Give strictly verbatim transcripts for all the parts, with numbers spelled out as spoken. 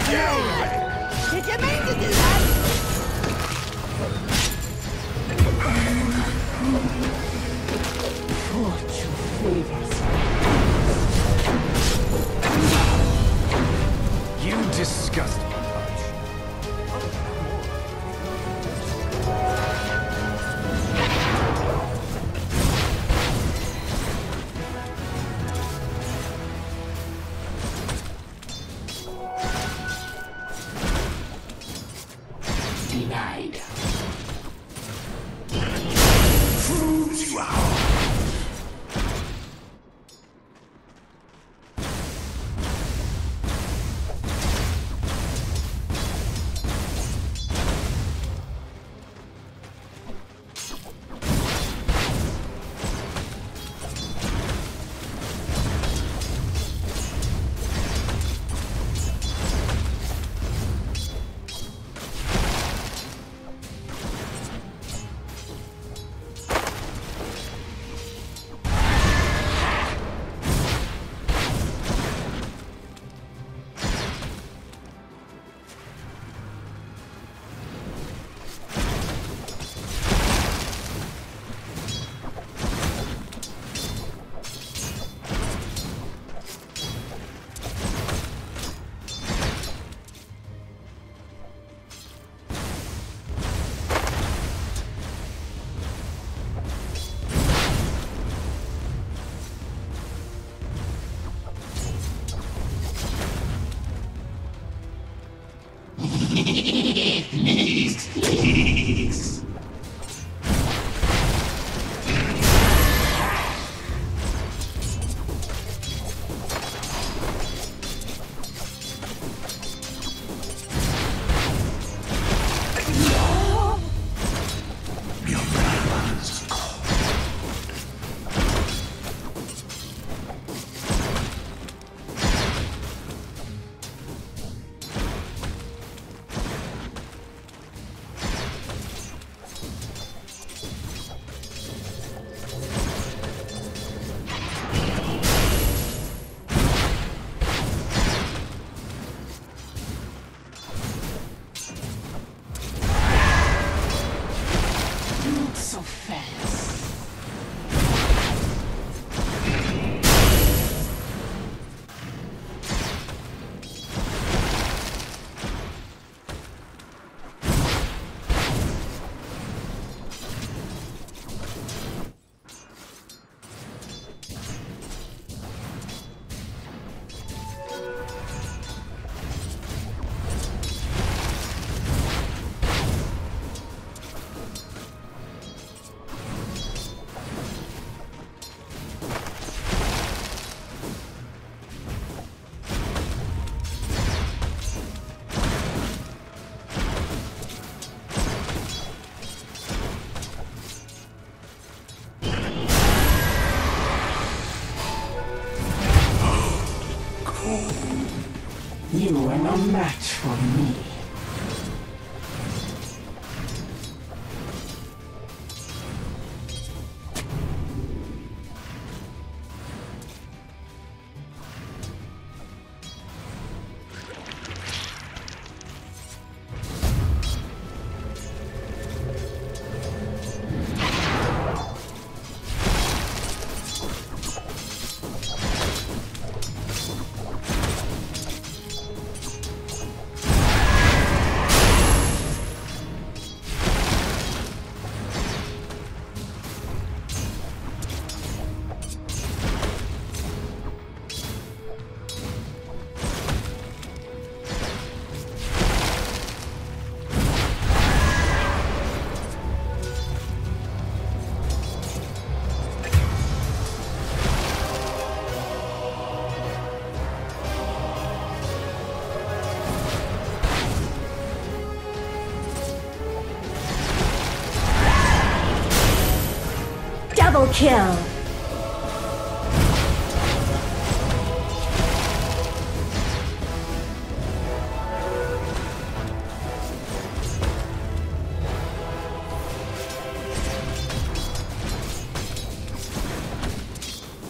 Did you mean to do that? Fortune favors. You disgust me, Punch. Denied. Proves you out. Please, please. Your balance cold. Not so fast. You are no match for me. Double kill.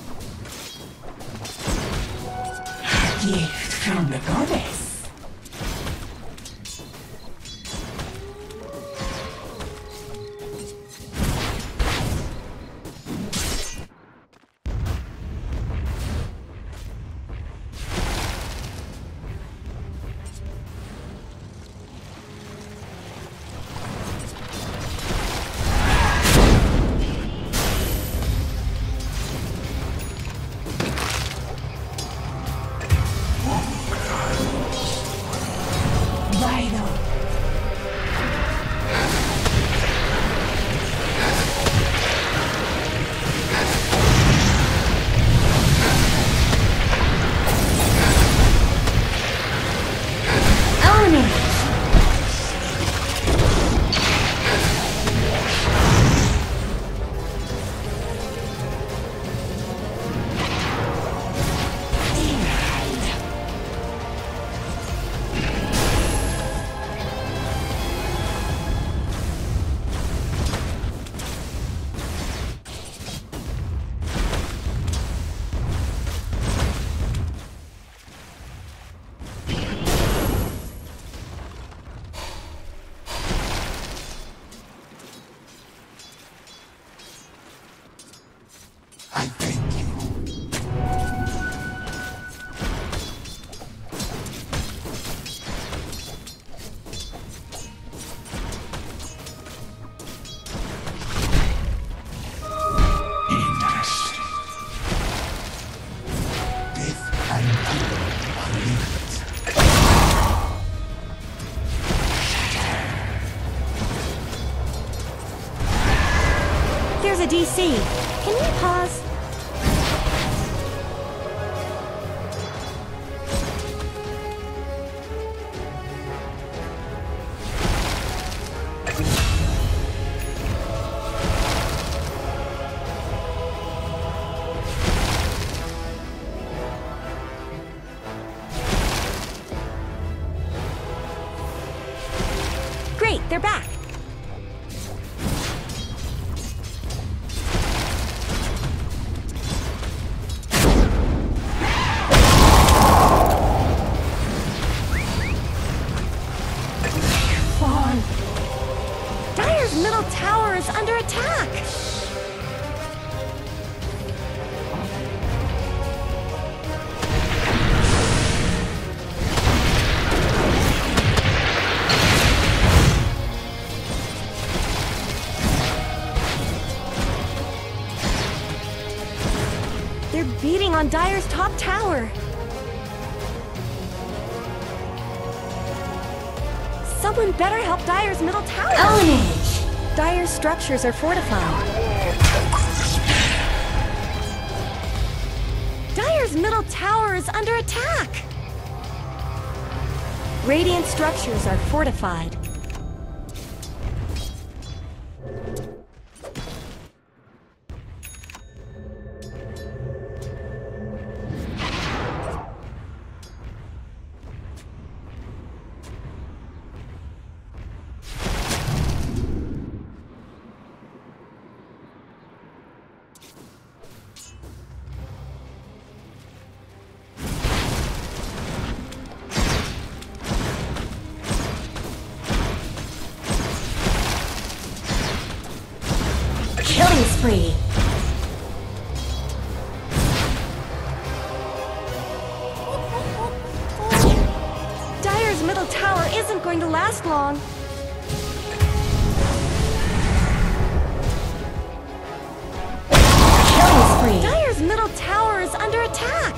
Gift from the goddess. There's a D C. Can we pause? Great, they're back. Dire's middle tower is under attack! They're beating on Dire's top tower. Someone better help Dire's middle tower! Ownage! Dire's structures are fortified. Dire's middle tower is under attack! Radiant structures are fortified. Killing spree! Dire's middle tower isn't going to last long. Killing spree! Dire's middle tower is under attack!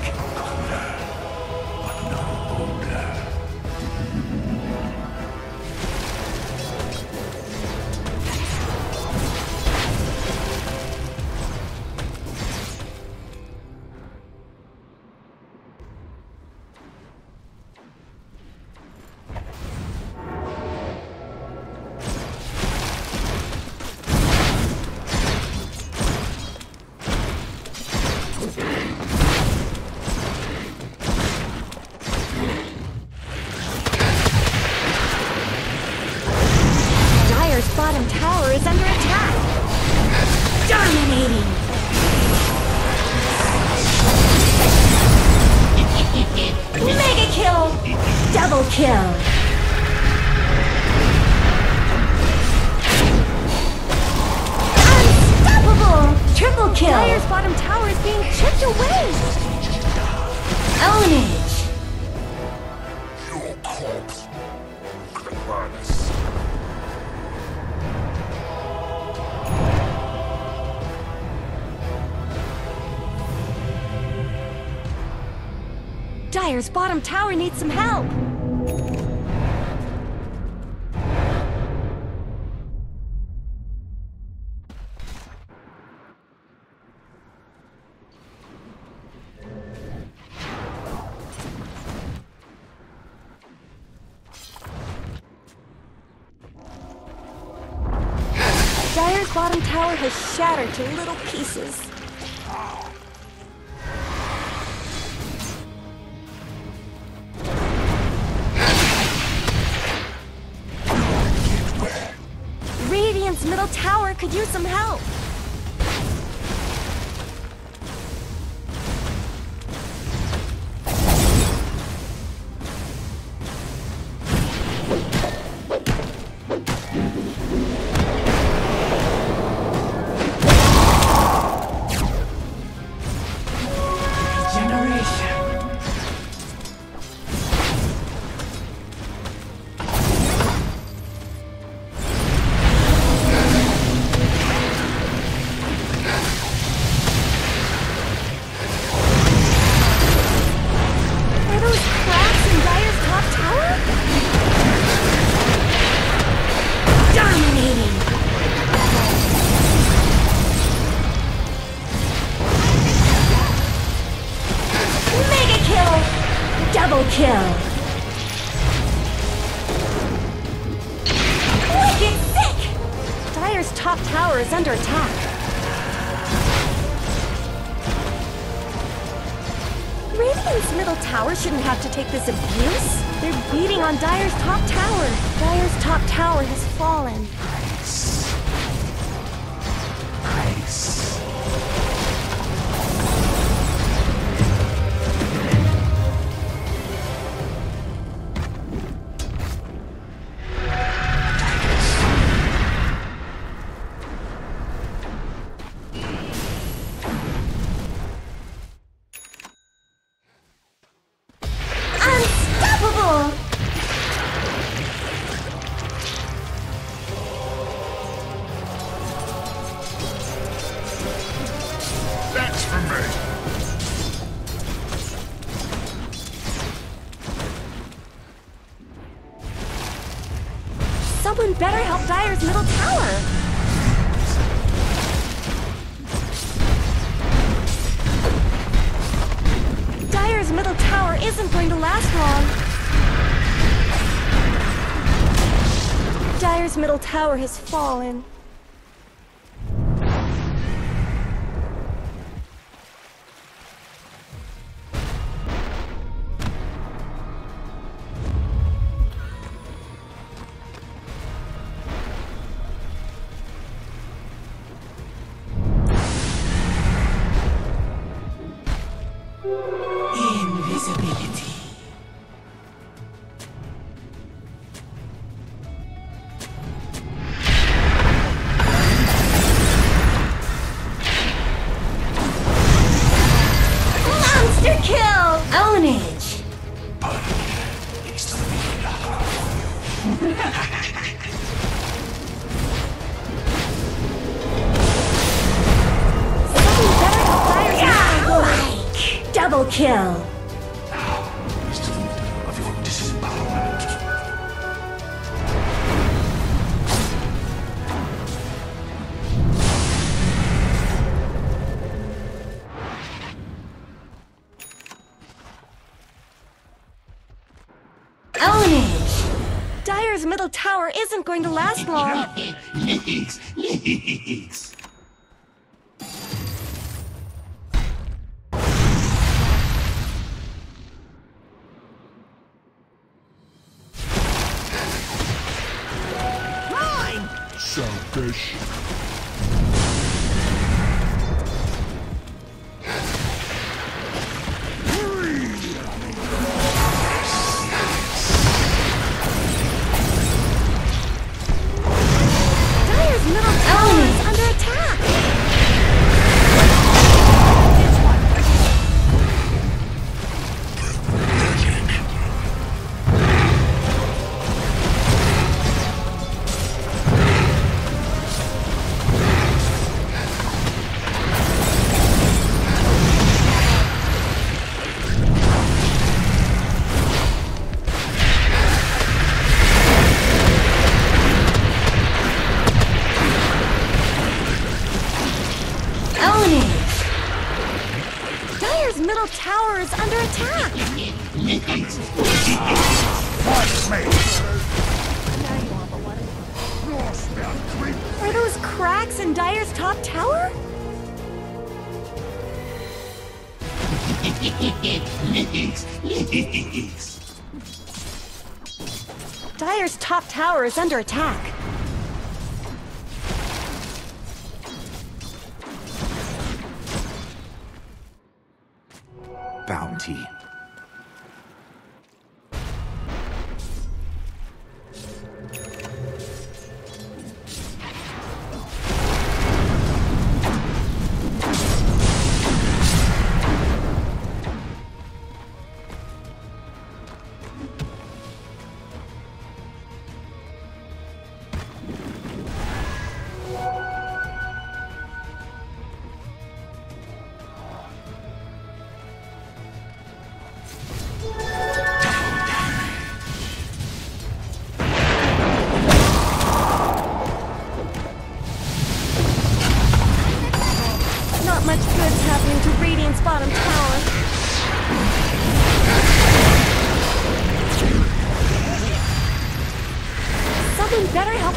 Bottom tower is under attack! Dominating! Mega kill! Double kill! Unstoppable! Triple kill! Dire's bottom tower is being chipped away! Ownage! Your corpse could burn us. Dire's bottom tower needs some help! Dire's bottom tower has shattered to little pieces. Radiant's middle tower could use some help. Double kill. Wicked sick! Dire's top tower is under attack. Radiant's middle tower shouldn't have to take this abuse. They're beating on Dire's top tower. Dire's top tower has fallen. Ice. Ice. Unstoppable! That's for me. Someone better help Dire's middle tower. Dire's middle tower isn't going to last long. Dire's middle tower has fallen. Invisibility. Monster kill! Ownage! It's the real Someone better help Dire's middle tower. Double kill! It's the limit of your disempowerment. Ownage! Dire's middle tower isn't going to last long. Leaks, leaks. Selfish. Dire's middle tower is under attack. Dire's middle tower is under attack. Are those cracks in Dire's top tower? Dire's top tower is under attack. Bounty.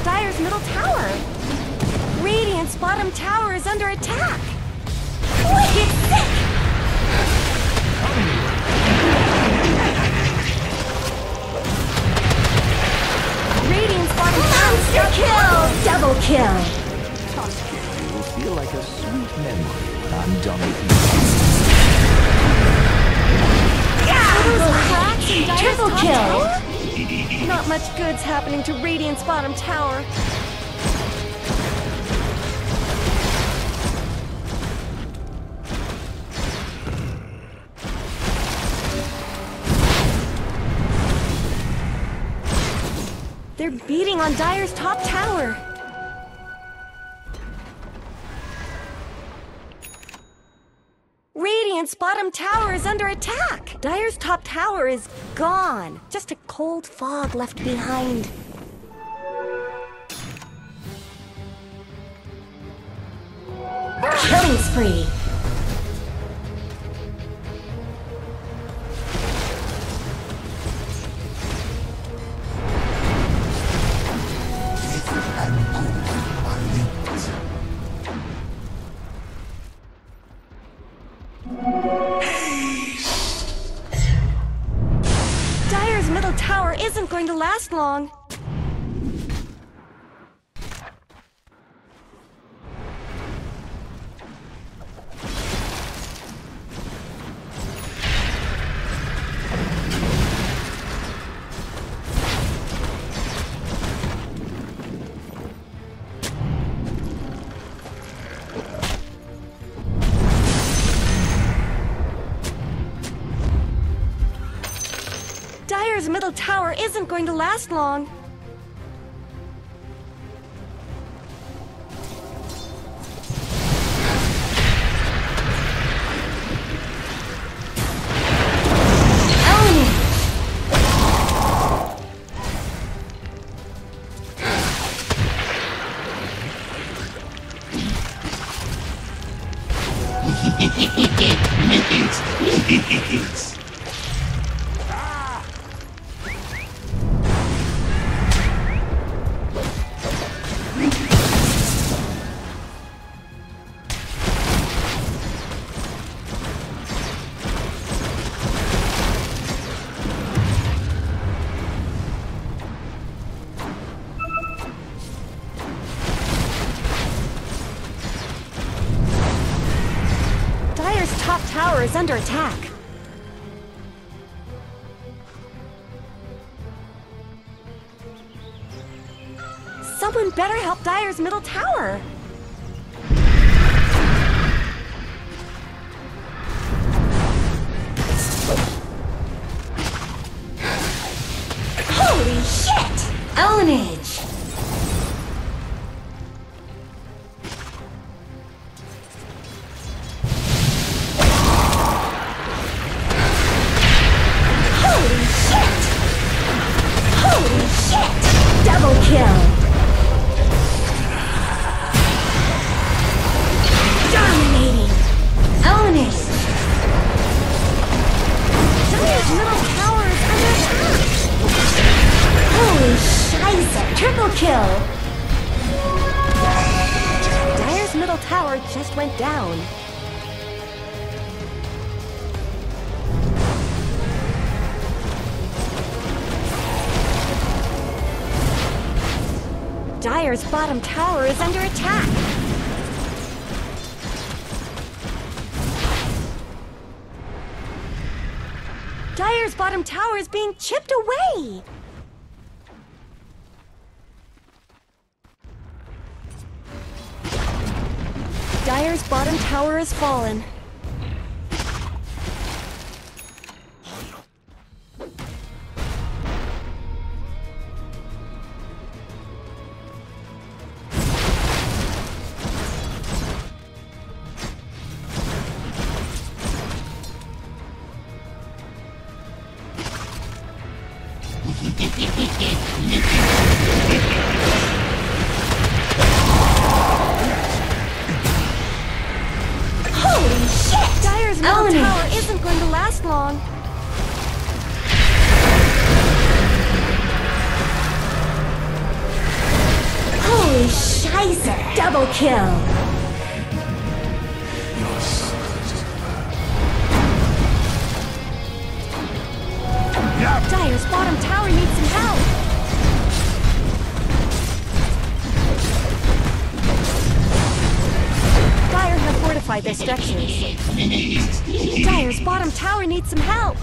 Dire's middle tower. Radiant's bottom tower is under attack. Wicked sick! Radiant's bottom tower is monster kill! Double kill! You will feel like a sweet memory when I'm done with you. Those cracks in Dire's Triple top kill. tower? Not much good's happening to Radiant's bottom tower. They're beating on Dire's top tower. Radiant's bottom tower is under attack. Dire's top tower is gone. Just a cold fog left behind. Killing spree. Dire's middle tower isn't going to last long. Dire's middle tower isn't going to last long. Dire's top tower is under attack. Someone better help Dire's middle tower. Holy shit! Ownage! Holy shit! Holy shit! Double kill! Dominating! Ownage! Dire's middle tower is under attack. Holy scheisse! Triple kill! Dire's middle tower just went down. Dire's bottom tower is under attack. Dire's bottom tower is being chipped away. Dire's bottom tower has fallen. Holy shit! Dire's middle Own it. tower isn't going to last long. Double kill. Dire's bottom tower needs some help. Dire have fortified their structures. Dire's bottom tower needs some help.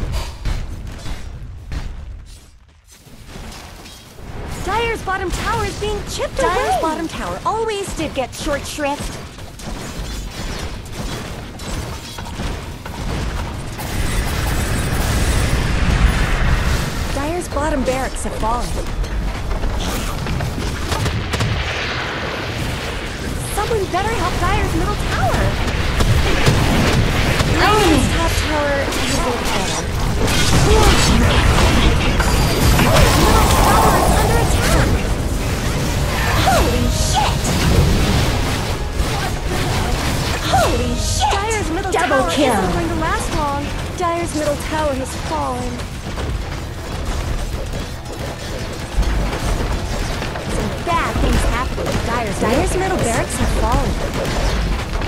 Dire's bottom tower is being chipped away. Dire's bottom tower always did get short shrift. Dire's bottom barracks have fallen. Someone better help Dire's middle tower. Dire's top tower is a little better. Middle tower is under attack. Holy shit! Holy shit! Dire's middle Double tower kill. isn't going to last long. Dire's middle tower has fallen. Some bad things happening to Dire's. Dire's middle barracks have fallen.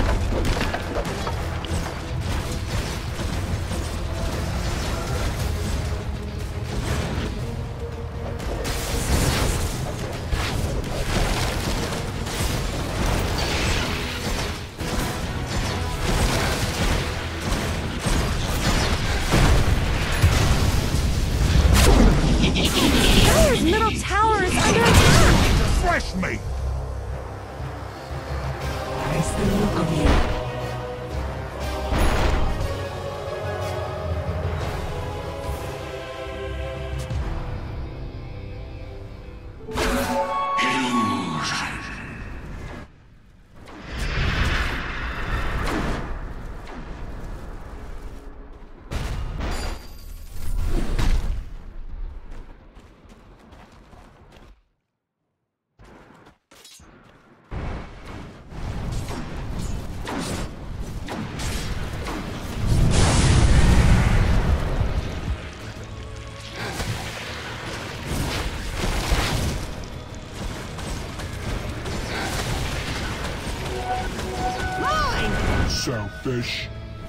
Dire's middle tower is under attack! Fresh meat! What is the look of you? Selfish.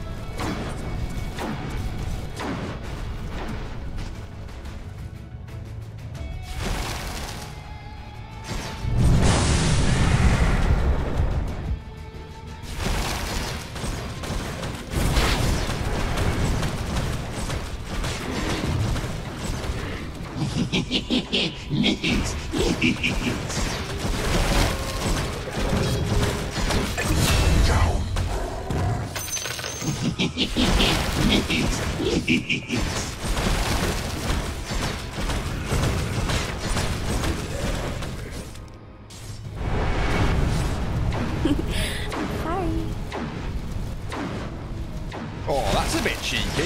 Sorry. Oh, that's a bit cheeky.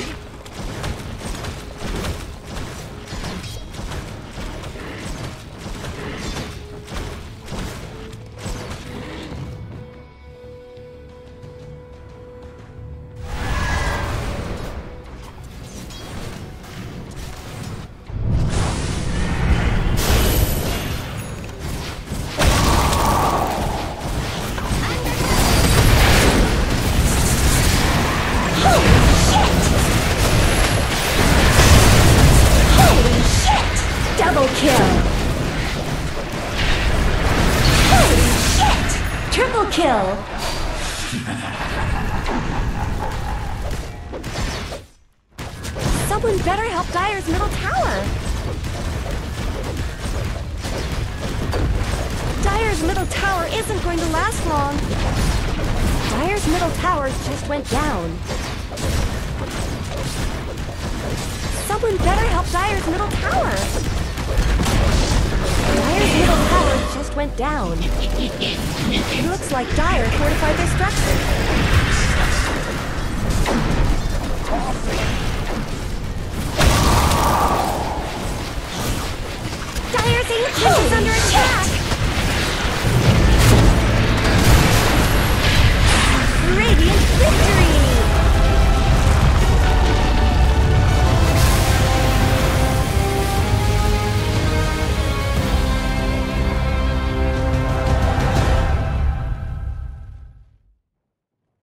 Double kill! Holy shit! Triple kill! Someone better help Dire's middle tower. Dire's middle tower isn't going to last long. Dire's middle tower just went down. Someone better help Dire's middle tower. Dire's middle tower just went down. It looks like Dire fortified their structure.